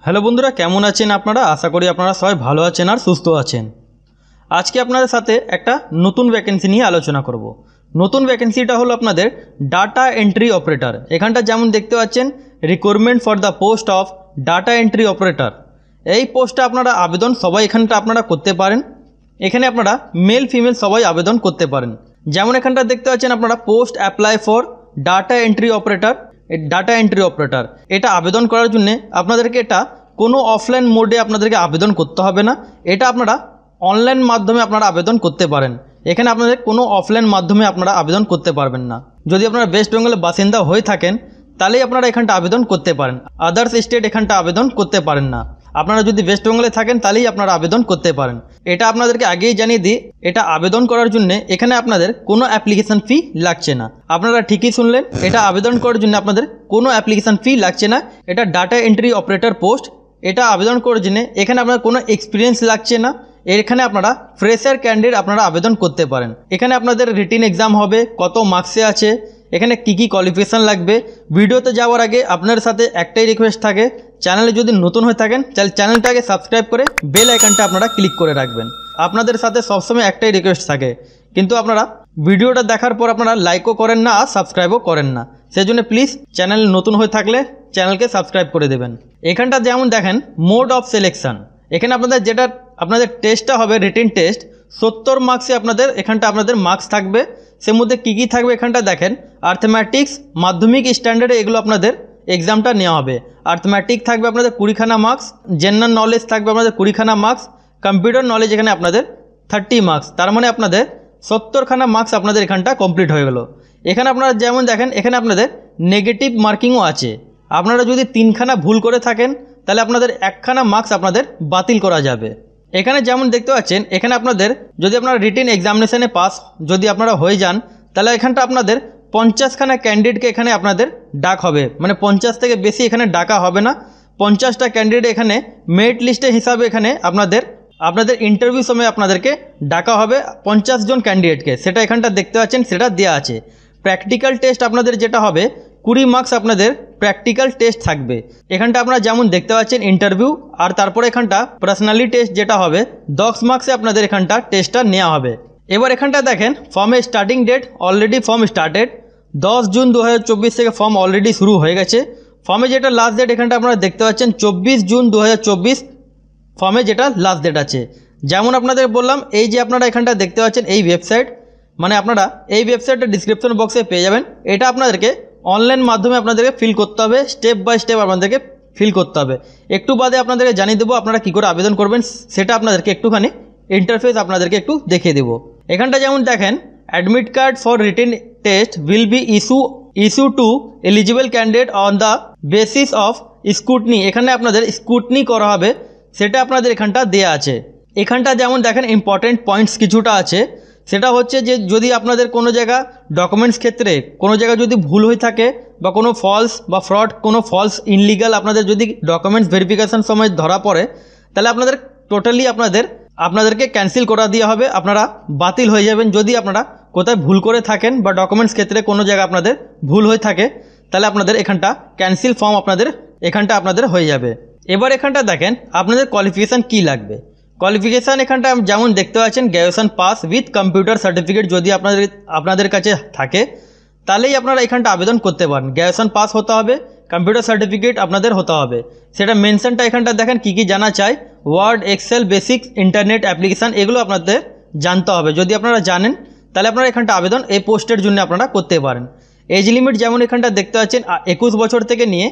Hello বন্ধুরা, কেমন আছেন আপনারা? আশা করি আপনারা সবাই ভালো আছেন আর সুস্থ আছেন। আজকে আপনাদের সাথে একটা নতুন ভ্যাকেন্সি নিয়ে আলোচনা করব। নতুন ভ্যাকেন্সিটা হলো আপনাদের ডাটা এন্ট্রি অপারেটর। এখানটা যেমন দেখতে পাচ্ছেন, recruitment for the post of data entry operator. এই পোস্টে আপনারা আবেদন সবাই এখানটা আপনারা করতে পারেন। এখানে আপনারা মেল ফিমেল সবাই আবেদন করতে পারেন। যেমন এখানটা দেখতে পাচ্ছেন আপনারা post apply for data entry operator. Data entry operator এটা আবেদন করার জন্য আপনাদেরকে এটা কোনো অফলাইন মোডে আপনাদেরকে আবেদন করতে হবে না। এটা আপনারা অনলাইন মাধ্যমে আপনারা আবেদন করতে পারেন। এখানে আপনাদের কোনো অফলাইন মাধ্যমে আপনারা আবেদন করতে পারবেন না। যদি আপনারা ওয়েস্ট বেঙ্গলের বাসিন্দা হয়ে থাকেন তাহলেই আপনারা এখানটা আবেদন করতে পারেন। আদার্স স্টেট এখানটা আবেদন করতে পারেন না। আপনারা যদি ওয়েস্ট বেঙ্গলে থাকেন তাহলেই আপনারা আবেদন করতে পারেন। এটা আপনাদেরকে আগেই জানিয়ে দিই, এটা আবেদন করার জন্য এখানে আপনাদের কোনো অ্যাপ্লিকেশন ফি লাগছে না। আপনারা ঠিকই শুনলেন, এটা আবেদন করার জন্য আপনাদের কোনো অ্যাপ্লিকেশন ফি লাগছে না। এটা ডাটা এন্ট্রি অপারেটর পোস্ট। এটা আবেদন করার জন্য এখানে আপনার কোনো এক্সপিরিয়েন্স লাগছে না। এখানে আপনারা ফ্রেশার ক্যান্ডিডেট আপনারা আবেদন করতে পারেন। এখানে আপনাদের রিটিন এক্সাম হবে, কত মার্কসে আছে, এখানে কী কোয়ালিফিকেশান লাগবে। ভিডিওতে যাওয়ার আগে আপনার সাথে একটাই রিকোয়েস্ট থাকে, চ্যানেলে যদি নতুন হয়ে থাকেন তাহলে চ্যানেলটাকে সাবস্ক্রাইব করে বেল আইকনটা আপনারা ক্লিক করে রাখবেন। আপনাদের সাথে সবসময় একটাই রিকোয়েস্ট থাকে, কিন্তু আপনারা ভিডিওটা দেখার পর আপনারা লাইকও করেন না আর সাবস্ক্রাইবও করেন না। সেই জন্য প্লিজ চ্যানেল নতুন হয়ে থাকলে চ্যানেলকে সাবস্ক্রাইব করে দেবেন। এখানটা যেমন দেখেন মোড অফ সিলেকশান, এখানে আপনাদের টেস্টটা হবে রিটিন টেস্ট। 70 মার্কসে এখানটা আপনাদের মার্কস থাকবে। সের মধ্যে কী থাকবে এখানটা দেখেন, আর্থম্যাটিক্স মাধ্যমিক স্ট্যান্ডার্ডে এগুলো আপনাদের এক্সামটা নেওয়া হবে। আর্থম্যাটিক থাকবে আপনাদের 20খানা মার্কস, জেনারেল নলেজ থাকবে আপনাদের 20খানা মার্কস, কম্পিউটার নলেজ এখানে আপনাদের 30 মার্কস। তার মানে আপনাদের 70খানা মার্কস আপনাদের এখানটা কমপ্লিট হয়ে গেল। এখানে আপনারা যেমন দেখেন, এখানে আপনাদের নেগেটিভ মার্কিংও আছে। আপনারা যদি 3খানা ভুল করে থাকেন তাহলে আপনাদের 1খানা মার্কস আপনাদের বাতিল করা যাবে। এখানে যেমন দেখতে পাচ্ছেন, এখানে আপনাদের যদি আপনারা রিটিন এক্সামিনেশনে পাস যদি আপনারা হয়ে যান তাহলে এখানটা আপনাদের 50খানা ক্যান্ডিডেটকে এখানে আপনাদের ডাক হবে। মানে 50 থেকে বেশি এখানে ডাকা হবে না। 50টা ক্যান্ডিডেট এখানে মেরিট লিস্টে হিসাবে এখানে আপনাদের ইন্টারভিউ সময় আপনাদেরকে ডাকা হবে 50 জন ক্যান্ডিডেটকে। সেটা এখানটা দেখতে পাচ্ছেন, সেটা দেওয়া আছে। প্র্যাকটিক্যাল টেস্ট আপনাদের যেটা হবে 20 মার্কস আপনাদের প্র্যাকটিক্যাল টেস্ট থাকবে। এখানটা আপনারা যেমন দেখতে পাচ্ছেন ইন্টারভিউ, আর তারপরে এখানটা পার্সোনালি টেস্ট যেটা হবে 10 মার্কসে আপনাদের এখানটা টেস্টটা নেওয়া হবে। এবার এখানটা দেখেন ফর্মের starting date, already form started. 10 June 2024 থেকে ফর্ম অলরেডি শুরু হয়ে গেছে। ফর্মে যেটা লাস্ট ডেট এখানটা আপনারা দেখতে পাচ্ছেন 24 জুন 2024 ফর্মে যেটা লাস্ট ডেট আছে। যেমন আপনাদের বললাম, এই যে আপনারা এখানটা দেখতে পাচ্ছেন এই ওয়েবসাইট, মানে আপনারা এই ওয়েবসাইটটা ডিসক্রিপশন বক্সে পেয়ে যাবেন। এটা আপনাদেরকে অনলাইন মাধ্যমে আপনাদেরকে ফিল করতে হবে, স্টেপ বাই স্টেপ আপনাদেরকে ফিল করতে হবে। একটু বাদে আপনাদেরকে জানিয়ে দেবো আপনারা কী করে আবেদন করবেন, সেটা আপনাদেরকে একটুখানি ইন্টারফেস আপনাদেরকে একটু দেখিয়ে দেবো। এখানটা যেমন দেখেন, admit card for written test will be issue to eligible candidate on the basis of scrutiny. এখানে আপনাদের স্ক্রুটনি করা হবে, সেটা আপনাদের এখানটা দেয়া আছে। এখানটা যেমন দেখেন ইম্পর্টেন্ট পয়েন্টস কিছুটা আছে। সেটা হচ্ছে যে যদি আপনাদের কোনো জায়গা ডকুমেন্টস ক্ষেত্রে কোনো জায়গা যদি ভুল হয়ে থাকে বা কোনো ফলস বা ফ্রড, কোনো ফলস ইনলিগাল আপনাদের যদি ডকুমেন্টস ভেরিফিকেশান সময় ধরা পড়ে তাহলে আপনাদের টোটালি আপনাদেরকে ক্যান্সেল করা দেওয়া হবে। আপনারা বাতিল হয়ে যাবেন যদি আপনারা কোথায় ভুল করে থাকেন বা ডকুমেন্টস ক্ষেত্রে কোনো জায়গা আপনাদের ভুল হয়ে থাকে, তাহলে আপনাদের এখানটা ক্যান্সেল ফর্ম আপনাদের হয়ে যাবে। এবার এখানটা দেখেন আপনাদের কোয়ালিফিকেশান কী লাগবে। কোয়ালিফিকেশান এখানটা যেমন দেখতে পাচ্ছেন graduation pass with computer certificate যদি আপনাদের কাছে থাকে তাহলেই আপনারা এখানটা আবেদন করতে পারেন। গ্র্যাজুয়েশন পাস হতে হবে, কম্পিউটার সার্টিফিকেট আপনাদের হতে হবে। সেটা মেনশনটা এখানটা দেখেন কী জানা চাই, word, excel, basic, internet application, এগুলো আপনাদের জানতে হবে। যদি আপনারা জানেন তাহলে আপনারা এখানটা আবেদন এই পোস্টের জন্য আপনারা করতে পারেন। এজ লিমিট যেমন এখানটা দেখতে পাচ্ছেন 21 বছর থেকে নিয়ে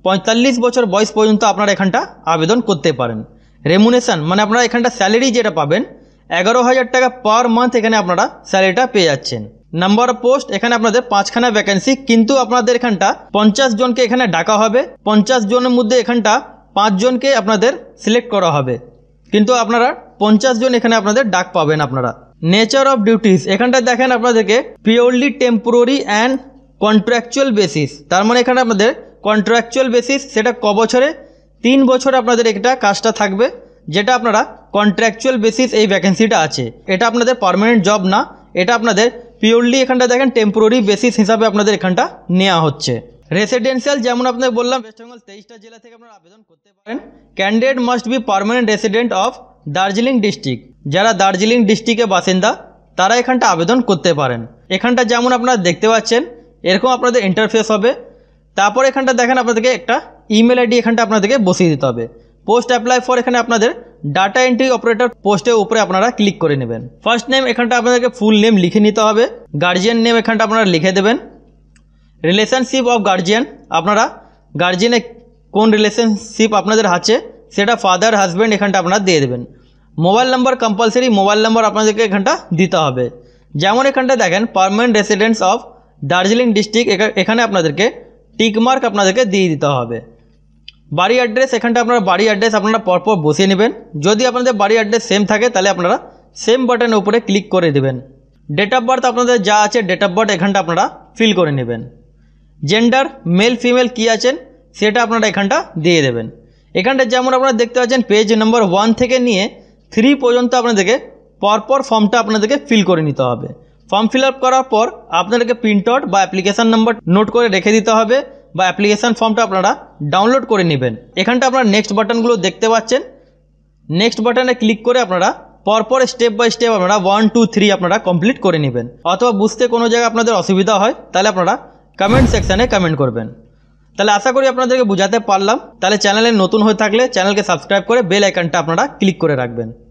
45 বছর বয়স পর্যন্ত আপনারা এখানটা আবেদন করতে পারেন। রেমুনেশন মানে আপনারা এখানটা স্যালারি যেটা পাবেন 11,000 টাকা পার মান্থ এখানে আপনারা স্যালারিটা পেয়ে যাচ্ছেন। নাম্বার অফ পোস্ট এখানে আপনাদের 5খানা ভ্যাকেন্সি, কিন্তু আপনাদের এখানটা 50 জনকে এখানে ডাকা হবে। 50 জনের মধ্যে এখানটা 5 জনকে আপনাদের সিলেক্ট করা হবে, কিন্তু আপনারা 50 জন এখানে আপনাদের ডাক পাবেন। আপনারা নেচার অফ ডিউটিস এখানটা দেখেন আপনাদেরকে purely temporary and contractual basis. তার মানে এখানে আপনাদের কন্ট্রাকচুয়াল বেসিস, সেটা ক বছরে? 3 বছর আপনাদের এটা কাজটা থাকবে, যেটা আপনারা কন্ট্রাকচুয়াল বেসিস এই ভ্যাকেন্সিটা আছে। এটা আপনাদের পার্মানেন্ট জব না, এটা আপনাদের পিওরলি এখানটা দেখেন টেম্পোরারি বেসিস হিসাবে আপনাদের এখানটা নেওয়া হচ্ছে। রেসিডেন্সিয়াল যেমন আপনাদের বললাম ওয়েস্ট বেঙ্গল 23টা জেলা থেকে আপনারা আবেদন করতে পারেন। Candidate must be permanent resident of Darjeeling district, যারা দার্জিলিং ডিস্ট্রিক্টের বাসিন্দা তারা এখানটা আবেদন করতে পারেন। এখানটা যেমন আপনারা দেখতে পাচ্ছেন এরকম আপনাদের ইন্টারফেস হবে। তারপর এখানটা দেখেন আপনাদেরকে একটা ইমেল আইডি এখানটা আপনাদেরকে বসিয়ে দিতে হবে। পোস্ট অ্যাপ্লাই ফর এখানে আপনাদের ডাটা এন্ট্রি অপারেটর পোস্টের উপরে আপনারা ক্লিক করে নেবেন। ফার্স্ট নেম এখানটা আপনাদেরকে ফুল নেম লিখে নিতে হবে। গার্জিয়ান নেম এখানটা আপনারা লিখে দেবেন। রিলেশনশিপ অফ গার্জিয়ান, আপনারা গার্জিয়ানে কোন রিলেশনশিপ আপনাদের আছে সেটা ফাদার হাজব্যান্ড এখানটা আপনারা দিয়ে দেবেন। Mobile number compulsory mobile number আপনাদেরকে এখানটা দিতে হবে। যেমন এখানটা দেখেন permanent residence of Darjeeling district, এখানে আপনাদেরকে টিকমার্ক আপনাদেরকে দিয়ে দিতে হবে। বাড়ি অ্যাড্রেস এখানটা আপনারা বাড়ি অ্যাড্রেস আপনারা পরপর বসিয়ে নেবেন। যদি আপনাদের বাড়ি অ্যাড্রেস সেম থাকে তাহলে আপনারা সেম বাটনের উপরে ক্লিক করে দেবেন। ডেট অফ বার্থ আপনাদের যা আছে ডেট অফ বার্থ এখানটা আপনারা ফিল করে নেবেন। জেন্ডার মেল ফিমেল কী আছেন সেটা আপনারা এখানটা দিয়ে দেবেন। এখানটা যেমন আপনারা দেখতে পাচ্ছেন পেজ নাম্বার 1 থেকে নিয়ে 3 পর্যন্ত আপনাদেরকে পরপর ফর্মটা আপনাদেরকে ফিল করে নিতে হবে। ফর্ম ফিল আপ করার পর আপনাদেরকে প্রিন্ট আউট বা অ্যাপ্লিকেশান নাম্বার নোট করে রেখে দিতে হবে বা অ্যাপ্লিকেশান ফর্মটা আপনারা ডাউনলোড করে নেবেন। এখানটা আপনারা নেক্সট বাটনগুলো দেখতে পাচ্ছেন, নেক্সট বাটনে ক্লিক করে আপনারা পরপর স্টেপ বাই স্টেপ আপনারা 1 2 3 আপনারা কমপ্লিট করে নেবেন। অথবা বুঝতে কোনো জায়গায় আপনাদের অসুবিধা হয় তাহলে আপনারা কমেন্ট সেকশানে কমেন্ট করবেন। তাহলে আশা করি আপনাদেরকে বোঝাতে পারলাম। তাহলে চ্যানেলে নতুন হয়ে থাকলে চ্যানেলকে সাবস্ক্রাইব করে বেল আইকনটা আপনারা ক্লিক করে রাখবেন।